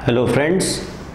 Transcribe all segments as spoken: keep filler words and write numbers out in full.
Hello friends,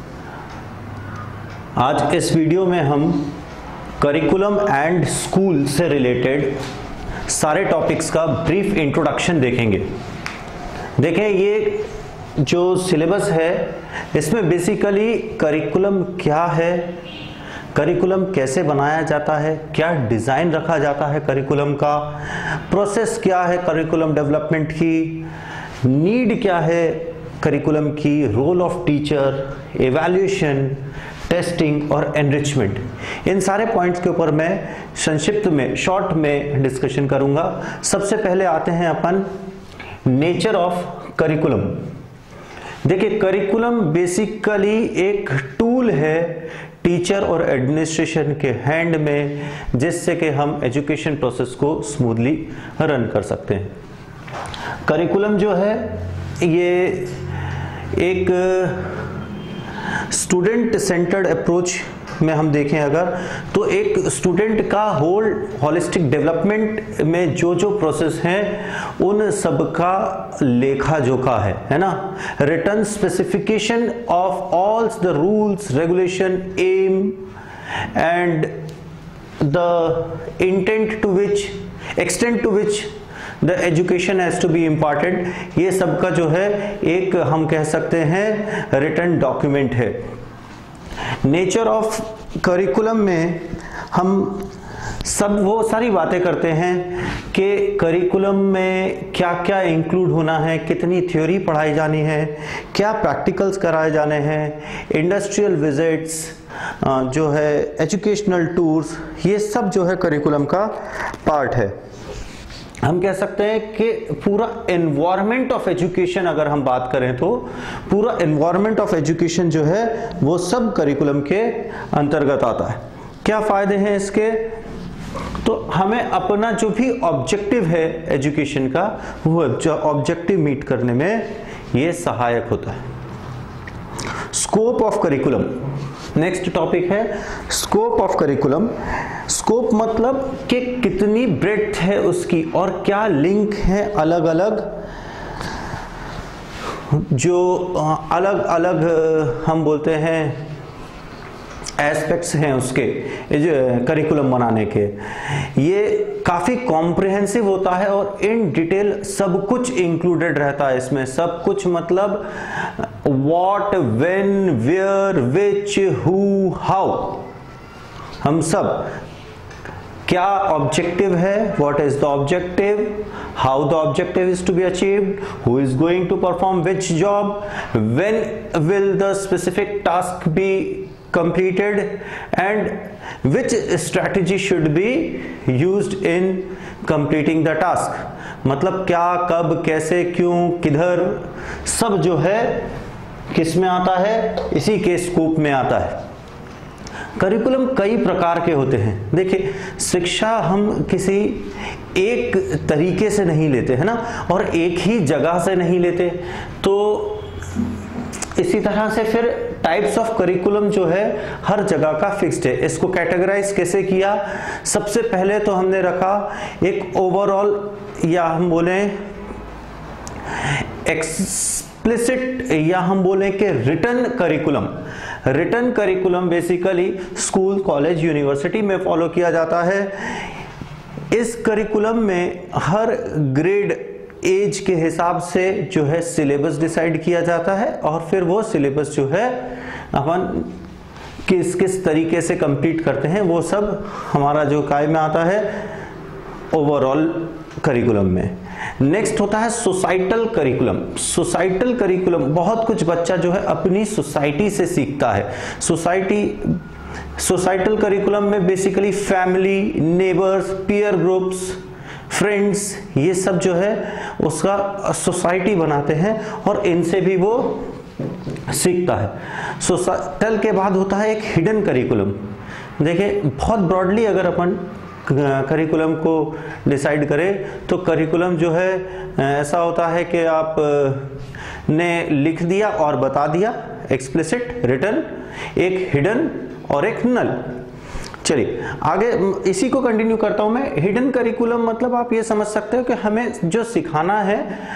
आज इस video में हम करिकुलम एंड स्कूल से रिलेटेड सारे टॉपिक्स का ब्रीफ इंट्रोडक्शन देखेंगे। देखें, ये जो सिलेबस है इसमें बेसिकली करिकुलम क्या है, करिकुलम कैसे बनाया जाता है, क्या डिज़ाइन रखा जाता है करिकुलम का, प्रोसेस क्या है करिकुलम डेवलपमेंट की, नीड क्या है करिकुलम की, role of teacher, evaluation, testing और एनरिचमेंट, इन सारे पॉइंट्स के ऊपर मैं संक्षिप्त में शॉर्ट में डिस्कशन करूंगा। सबसे पहले आते हैं अपन नेचर ऑफ करिकुलम। देखिए, करिकुलम बेसिकली एक टूल है टीचर और एडमिनिस्ट्रेशन के हैंड में, जिससे कि हम एजुकेशन प्रोसेस को स्मूथली रन कर सकते हैं। करिकुलम जो है ये एक स्टूडेंट सेंटर्ड अप्रोच में हम देखें अगर, तो एक स्टूडेंट का होल होलिस्टिक डेवलपमेंट में जो जो प्रोसेस हैं उन सब का लेखा जोखा है है ना। Written specification of all the rules, regulation, aim and the intent to which, extent to which the education has to be imparted, ये सब का जो है एक हम कह सकते हैं रिटन डॉक्यूमेंट है। नेचर ऑफ करिकुलम में हम सब वो सारी बातें करते हैं कि करिकुलम में क्या क्या इंक्लूड होना है, कितनी थ्योरी पढ़ाई जानी है, क्या प्रैक्टिकल्स कराए जाने हैं, इंडस्ट्रियल विजिट्स जो है, एजुकेशनल टूर्स, ये सब जो है करिकुलम का पार्ट है। हम कह सकते हैं कि पूरा एनवायरनमेंट ऑफ एजुकेशन अगर हम बात करें तो पूरा एनवायरनमेंट ऑफ एजुकेशन जो है वो सब करिकुलम के अंतर्गत आता है। क्या फायदे हैं इसके? तो हमें अपना जो भी ऑब्जेक्टिव है एजुकेशन का, वो ऑब्जेक्टिव मीट करने में ये सहायक होता है। Scope of curriculum, next topic है स्कोप ऑफ करिकुलम। स्कोप मतलब कि कितनी ब्रेड्थ है उसकी और क्या लिंक है अलग अलग जो अलग अलग हम बोलते हैं एस्पेक्ट्स हैं उसके जो करिकुलम बनाने के। ये काफ़ी कॉम्प्रिहेंसिव होता है और इन डिटेल सब कुछ इंक्लूडेड रहता है इसमें। सब कुछ मतलब what, when, where, which, who, how, हम सब, क्या ऑब्जेक्टिव है, what is the objective, how the objective is to be achieved, who is going to perform which job, when will the specific task be completed and which strategy should be used in completing the task। मतलब क्या, कब, कैसे, क्यों, किधर, सब जो है किस में आता है, इसी के स्कोप में आता है। करिकुलम कई प्रकार के होते हैं। देखिए, शिक्षा हम किसी एक तरीके से नहीं लेते है ना, और एक ही जगह से नहीं लेते, तो इसी तरह से फिर टाइप्स ऑफ करिकुलम जो है हर जगह का फिक्स्ड है। इसको कैटेगराइज कैसे किया? सबसे पहले तो हमने रखा एक ओवरऑल, या हम बोले एक्सप्लिसिट, या हम बोले कि written curriculum. Written curriculum basically school, college, university में फॉलो किया जाता है। इस करिकुलम में हर ग्रेड, एज के हिसाब से जो है सिलेबस डिसाइड किया जाता है और फिर वो सिलेबस जो है अपन किस किस तरीके से कंप्लीट करते हैं वो सब हमारा जो काय में आता है ओवरऑल करिकुलम में। नेक्स्ट होता है सोसाइटल करिकुलम। सोसाइटल करिकुलम बहुत कुछ बच्चा जो है अपनी सोसाइटी से सीखता है। सोसाइटी सोसाइटल करिकुलम में basically family, neighbours, peer groups, friends, ये सब जो है उसका सोसाइटी बनाते हैं और इनसे भी वो सीखता है। सोसाइटल के बाद होता है एक हिडन करिकुलम। देखिए, बहुत ब्रॉडली अगर अपन करिकुलम को डिसाइड करें तो करिकुलम जो है ऐसा होता है कि आप ने लिख दिया और बता दिया, एक्सप्लिसिट, रिटन, एक हिडन और एक नल। चलिए आगे इसी को कंटिन्यू करता हूं मैं। हिडन करिकुलम मतलब आप ये समझ सकते हो कि हमें जो सिखाना है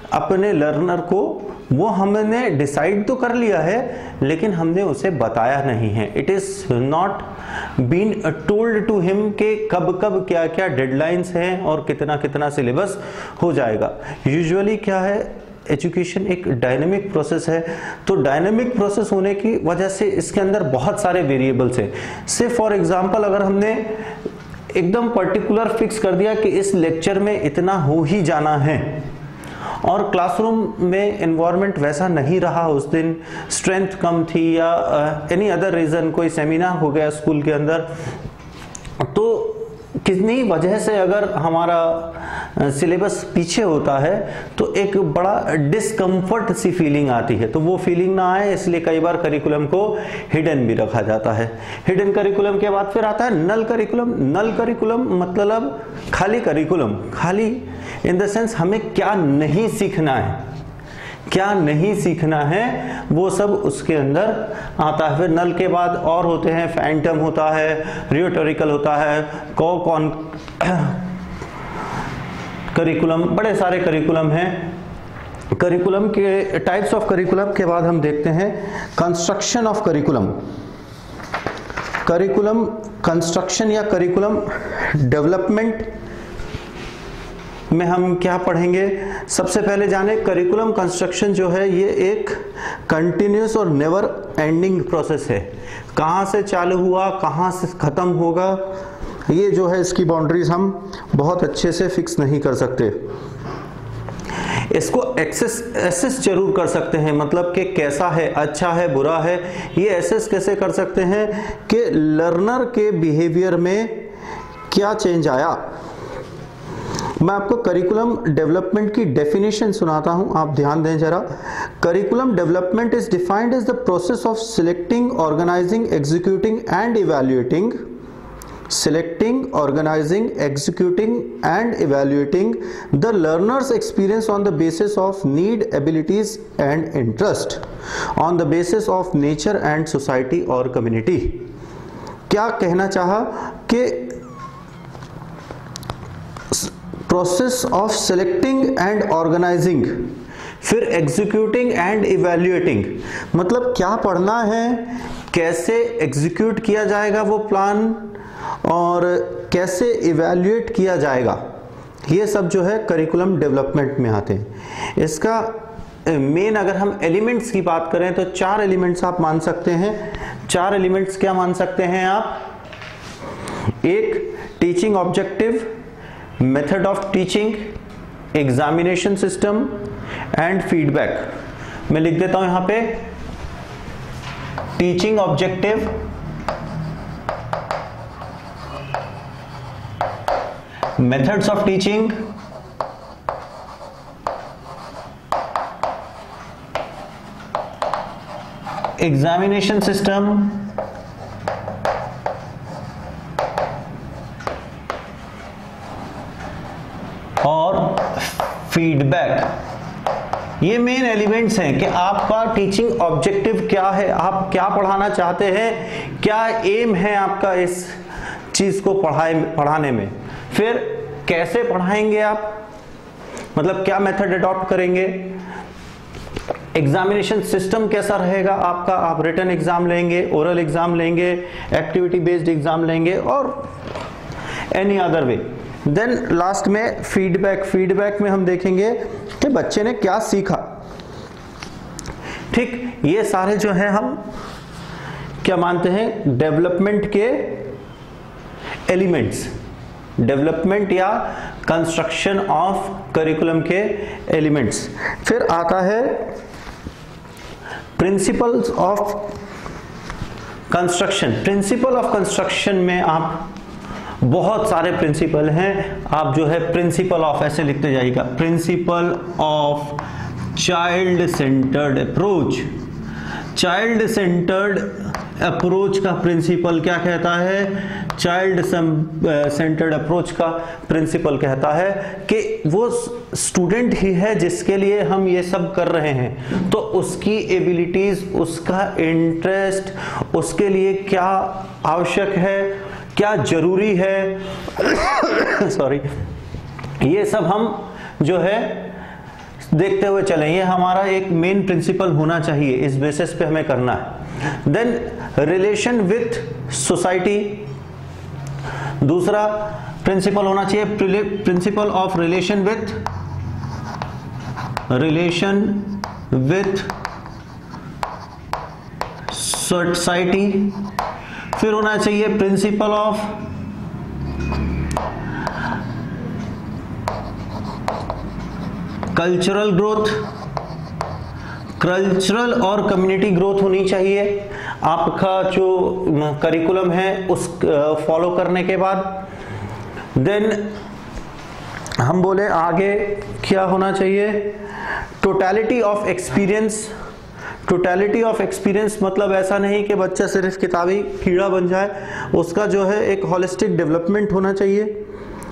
अपने लर्नर को, वो हमने डिसाइड तो कर लिया है लेकिन हमने उसे बताया नहीं है। It is not been told to him कि कब कब क्या क्या डेडलाइंस हैं और कितना कितना सिलेबस हो जाएगा। यूजुअली क्या है, एजुकेशन एक डायनेमिक प्रोसेस है, तो डायनेमिक प्रोसेस होने की वजह से इसके अंदर बहुत सारे वेरिएबल्स हैं। से फॉर एग्जांपल अगर हमने एकदम पर्टिकुलर फिक्स कर दिया कि इस लेक्चर में इतना हो ही जाना है और क्लासरूम में एनवायरनमेंट वैसा नहीं रहा, उस दिन स्ट्रेंथ कम थी या एनी अदर रीज़न, कोई सेमिनार हो गया स्कूल के अंदर, तो कितनी वजह से अगर हमारा सिलेबस पीछे होता है तो एक बड़ा डिस्कम्फर्ट सी फीलिंग आती है। तो वो फीलिंग ना आए इसलिए कई बार करिकुलम को हिडन भी रखा जाता है। हिडन करिकुलम के बाद फिर आता है नल करिकुलम। नल करिकुलम मतलब खाली करिकुलम, खाली इन द सेंस हमें क्या नहीं सीखना है, क्या नहीं सीखना है वो सब उसके अंदर आता है। फिर नल के बाद और होते हैं, फैंटम होता है, रियोटोरिकल होता है, को कॉन करिकुलम, बड़े सारे करिकुलम हैं। करिकुलम के टाइप्स ऑफ करिकुलम के बाद हम देखते हैं construction of curriculum. Curriculum construction या करिकुलम डेवलपमेंट में हम क्या पढ़ेंगे, सबसे पहले जाने करिकुलम कंस्ट्रक्शन जो है ये एक कंटिन्यूस और नेवर एंडिंग प्रोसेस है। कहाँ से चालू हुआ कहाँ से ख़त्म होगा, ये जो है इसकी बाउंड्रीज हम बहुत अच्छे से फिक्स नहीं कर सकते। इसको एक्सेस एसेस जरूर कर सकते हैं, मतलब कि कैसा है, अच्छा है, बुरा है। ये एसेस कैसे कर सकते हैं कि लर्नर के बिहेवियर में क्या चेंज आया। मैं आपको करिकुलम डेवलपमेंट की डेफिनेशन सुनाता हूं, आप ध्यान दें जरा। Curriculum development is defined as the process of selecting, organising, executing and evaluating selecting, organizing, executing and evaluating the learner's experience on the basis of need, abilities and interest, on the basis of nature and society or community। क्या कहना चाहा कि process of selecting and organising, फिर executing and evaluating, मतलब क्या पढ़ना है, कैसे एग्जीक्यूट किया जाएगा वो प्लान और कैसे इवैल्यूएट किया जाएगा, ये सब जो है करिकुलम डेवलपमेंट में आते हैं। इसका मेन अगर हम एलिमेंट्स की बात करें तो चार एलिमेंट्स आप मान सकते हैं। चार एलिमेंट्स क्या मान सकते हैं आप? एक, teaching objective, method of teaching, examination system and feedback. मैं लिख देता हूं यहां पे teaching objective, methods of teaching, examination system और फीडबैक। ये मेन एलिमेंट्स हैं कि आपका टीचिंग ऑब्जेक्टिव क्या है, आप क्या पढ़ाना चाहते हैं, क्या एम है आपका इस चीज को पढ़ाए पढ़ाने में। फिर कैसे पढ़ाएंगे आप, मतलब क्या मेथड अडॉप्ट करेंगे। एग्जामिनेशन सिस्टम कैसा रहेगा आपका, आप रिटन एग्जाम लेंगे, ओरल एग्जाम लेंगे, एक्टिविटी बेस्ड एग्जाम लेंगे और any other way. Then last में फीडबैक। फीडबैक में हम देखेंगे कि बच्चे ने क्या सीखा। ठीक, ये सारे जो है हम क्या मानते हैं, डेवलपमेंट के एलिमेंट्स, डेवलपमेंट या कंस्ट्रक्शन ऑफ करिकुलम के एलिमेंट्स। फिर आता है principles of construction. Principle of construction में आप बहुत सारे प्रिंसिपल हैं, आप जो है प्रिंसिपल ऑफ ऐसे लिखते जाइएगा, principle of child centred approach. Child centred approach का प्रिंसिपल क्या कहता है, चाइल्ड सेंटर्ड अप्रोच का प्रिंसिपल कहता है कि वो स्टूडेंट ही है जिसके लिए हम ये सब कर रहे हैं, तो उसकी एबिलिटीज, उसका इंटरेस्ट, उसके लिए क्या आवश्यक है, क्या जरूरी है सॉरी ये सब हम जो है देखते हुए चलें, ये हमारा एक मेन प्रिंसिपल होना चाहिए, इस बेसिस पे हमें करना है। देन रिलेशन विथ सोसाइटी, दूसरा प्रिंसिपल होना चाहिए principle of relation with relation with society. फिर होना चाहिए principle of cultural growth, cultural और कम्युनिटी ग्रोथ होनी चाहिए आपका जो करिकुलम है उस फॉलो करने के बाद। देन हम बोले आगे क्या होना चाहिए, totality of experience. Totality of experience मतलब ऐसा नहीं कि बच्चा सिर्फ किताबी कीड़ा बन जाए, उसका जो है एक होलिस्टिक डेवलपमेंट होना चाहिए,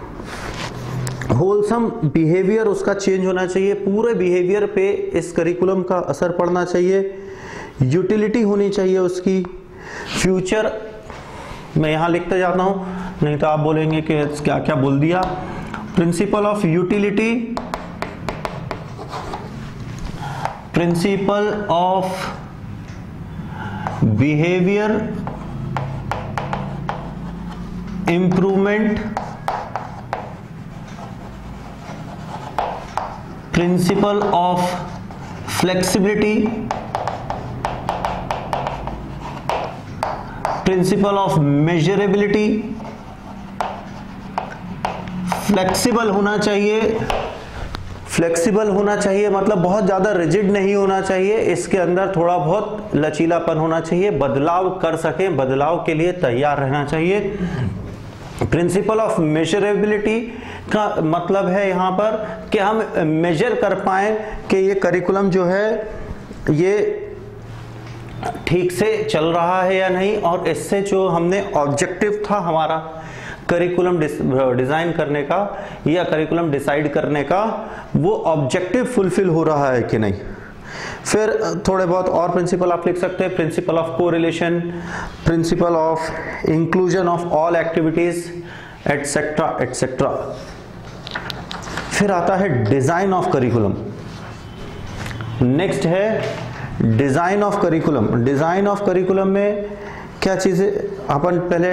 होलसम बिहेवियर उसका चेंज होना चाहिए, पूरे बिहेवियर पे इस करिकुलम का असर पड़ना चाहिए, यूटिलिटी होनी चाहिए उसकी, फ्यूचर मैं यहाँ लिखते जाता हूँ नहीं तो आप बोलेंगे कि क्या क्या बोल दिया। Principle of utility, principle of behaviour improvement, principle of flexibility, principle of measurability. Flexible होना चाहिए, फ्लेक्सिबल होना चाहिए मतलब बहुत ज़्यादा रिजिड नहीं होना चाहिए, इसके अंदर थोड़ा बहुत लचीलापन होना चाहिए, बदलाव कर सकें, बदलाव के लिए तैयार रहना चाहिए। प्रिंसिपल ऑफ मेजरेबिलिटी का मतलब है यहाँ पर कि हम मेजर कर पाएं कि ये करिकुलम जो है ये ठीक से चल रहा है या नहीं, और इससे जो हमने ऑब्जेक्टिव था हमारा करिकुलम डिजाइन करने का या करिकुलम डिसाइड करने का, वो ऑब्जेक्टिव फुलफिल हो रहा है कि नहीं। फिर थोड़े बहुत और प्रिंसिपल आप लिख सकते हैं, principle of correlation, principle of inclusion of all activities etcetera etcetera. फिर आता है डिजाइन ऑफ करिकुलम। नेक्स्ट है design of curriculum. Design of curriculum में क्या चीजें अपन पहले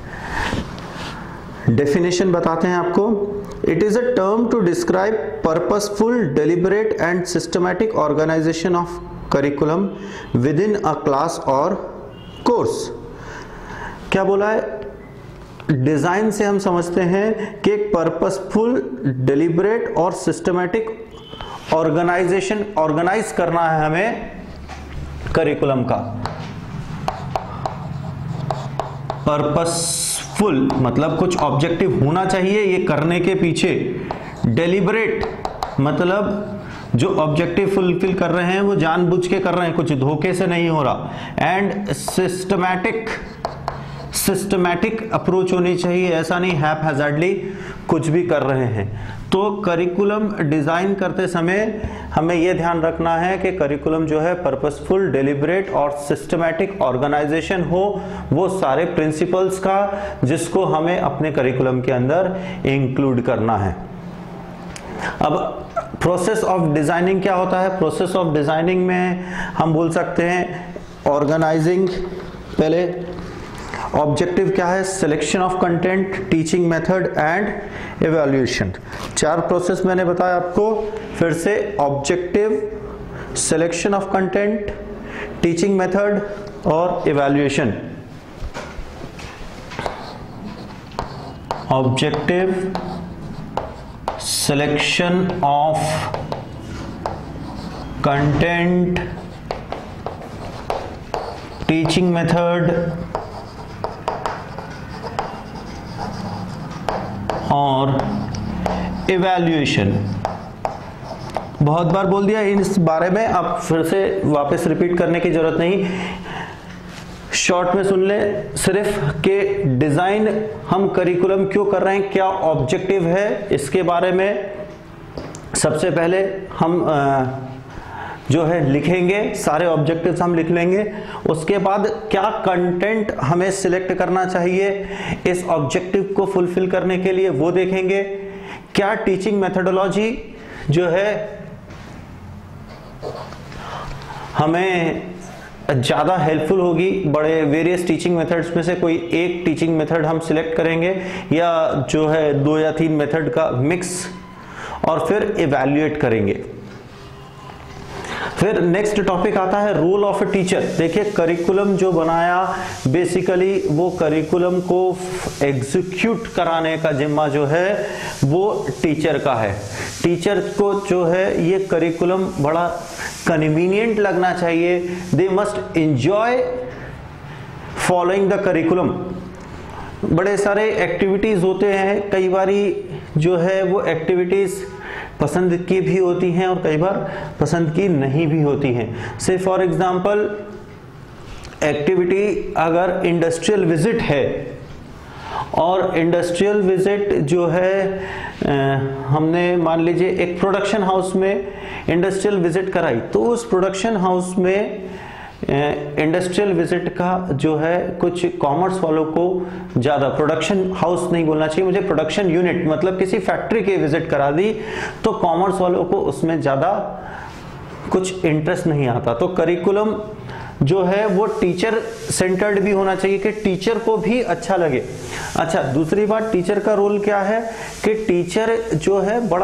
डेफिनेशन बताते हैं आपको। It is a term to describe purposeful, deliberate and systematic organisation of curriculum within a class और कोर्स। क्या बोला है, डिजाइन से हम समझते हैं कि एक पर्पसफुल, डेलिबरेट और सिस्टमैटिक ऑर्गेनाइजेशन ऑर्गेनाइज करना है हमें करिकुलम का। पर्पसफुल मतलब कुछ ऑब्जेक्टिव होना चाहिए ये करने के पीछे। डेलिबरेट मतलब जो ऑब्जेक्टिव फुलफिल कर रहे हैं वो जानबूझ के कर रहे हैं, कुछ धोखे से नहीं हो रहा। एंड सिस्टमैटिक, सिस्टमैटिक अप्रोच होनी चाहिए, ऐसा नहीं हैपहैज़र्डली कुछ भी कर रहे हैं। तो करिकुलम डिजाइन करते समय हमें यह ध्यान रखना है कि करिकुलम जो है पर्पसफुल, डेलिबरेट और सिस्टमैटिक ऑर्गेनाइजेशन हो, वो सारे प्रिंसिपल्स का जिसको हमें अपने करिकुलम के अंदर इंक्लूड करना है। अब प्रोसेस ऑफ डिजाइनिंग क्या होता है? प्रोसेस ऑफ डिजाइनिंग में हम बोल सकते हैं ऑर्गेनाइजिंग, पहले ऑब्जेक्टिव क्या है? Selection of content, teaching method and evaluation. चार प्रोसेस मैंने बताया आपको। फिर से objective, selection of content, teaching method और evaluation. Objective, selection of content, teaching method और इवैल्यूएशन। बहुत बार बोल दिया इस बारे में, अब फिर से वापस रिपीट करने की जरूरत नहीं, शॉर्ट में सुन ले सिर्फ कि डिजाइन हम करिकुलम क्यों कर रहे हैं, क्या ऑब्जेक्टिव है, इसके बारे में सबसे पहले हम आ, जो है लिखेंगे, सारे ऑब्जेक्टिव्स हम लिख लेंगे। उसके बाद क्या कंटेंट हमें सिलेक्ट करना चाहिए इस ऑब्जेक्टिव को फुलफिल करने के लिए, वो देखेंगे। क्या टीचिंग मेथोडोलॉजी जो है हमें ज़्यादा हेल्पफुल होगी। बड़े वेरियस टीचिंग मेथड्स में से कोई एक टीचिंग मेथड हम सिलेक्ट करेंगे, या जो है दो या तीन मेथड का मिक्स, और फिर इवैल्यूएट करेंगे। फिर नेक्स्ट टॉपिक आता है रोल ऑफ ए टीचर। देखिए, करिकुलम जो बनाया बेसिकली वो करिकुलम को एग्जीक्यूट कराने का जिम्मा जो है वो टीचर का है। टीचर को जो है ये करिकुलम बड़ा कन्वीनियंट लगना चाहिए। They must enjoy following the curriculum. बड़े सारे एक्टिविटीज होते हैं, कई बारी जो है वो एक्टिविटीज पसंद की भी होती हैं और कई बार पसंद की नहीं भी होती हैं। से फॉर एग्जांपल एक्टिविटी अगर इंडस्ट्रियल विजिट है, और इंडस्ट्रियल विजिट जो है आ, हमने मान लीजिए एक प्रोडक्शन हाउस में इंडस्ट्रियल विजिट कराई, तो उस प्रोडक्शन हाउस में इंडस्ट्रियल विजिट का जो है कुछ कॉमर्स वालों को ज़्यादा, प्रोडक्शन हाउस नहीं बोलना चाहिए मुझे, प्रोडक्शन यूनिट मतलब किसी फैक्ट्री के विजिट करा दी, तो कॉमर्स वालों को उसमें ज़्यादा कुछ इंटरेस्ट नहीं आता। तो करिकुलम जो है वो टीचर सेंटर्ड भी होना चाहिए कि टीचर को भी अच्छा लगे। अच्छा, दूसरी बात, टीचर का रोल क्या है कि टीचर जो है बड़ा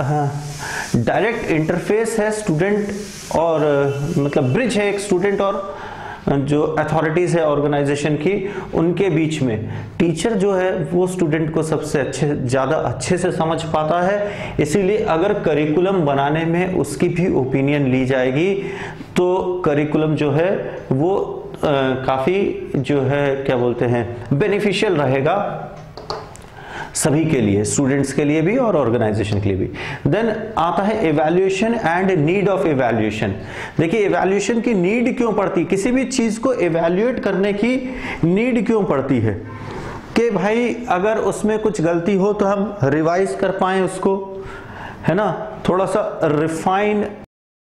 डायरेक्ट इंटरफेस है स्टूडेंट और मतलब ब्रिज है एक स्टूडेंट और जो अथॉरिटीज है ऑर्गेनाइजेशन की, उनके बीच में टीचर जो है वो स्टूडेंट को सबसे अच्छे ज़्यादा अच्छे से समझ पाता है। इसीलिए अगर करिकुलम बनाने में उसकी भी ओपिनियन ली जाएगी तो करिकुलम जो है वो आ, काफ़ी जो है क्या बोलते हैं बेनिफिशियल रहेगा सभी के लिए, स्टूडेंट्स के लिए भी और ऑर्गेनाइजेशन के लिए भी। देन आता है evaluation and need of evaluation. देखिए, इवैल्यूएशन की नीड क्यों पड़ती, किसी भी चीज को इवैल्यूएट करने की नीड क्यों पड़ती है कि भाई अगर उसमें कुछ गलती हो तो हम रिवाइज कर पाएं उसको, है ना, थोड़ा सा रिफाइन